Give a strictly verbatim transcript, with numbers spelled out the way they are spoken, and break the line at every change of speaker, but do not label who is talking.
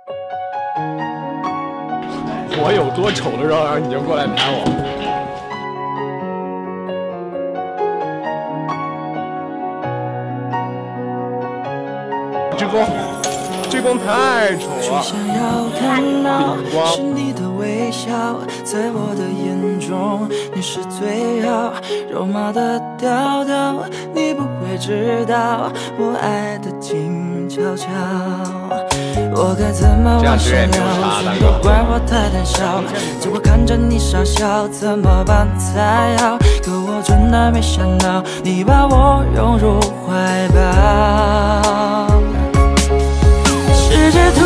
我有多丑的时候，然后你就过来打我。这光，这光太丑了。顶光。是你的微笑，在我的眼中，你是最好。肉麻的调调，你不会知道我爱的静悄悄。 我该怎么往下聊？全都怪我太胆小，结果看着你傻笑，怎么办才好？可我真的没想到，你把我拥入怀抱。世界。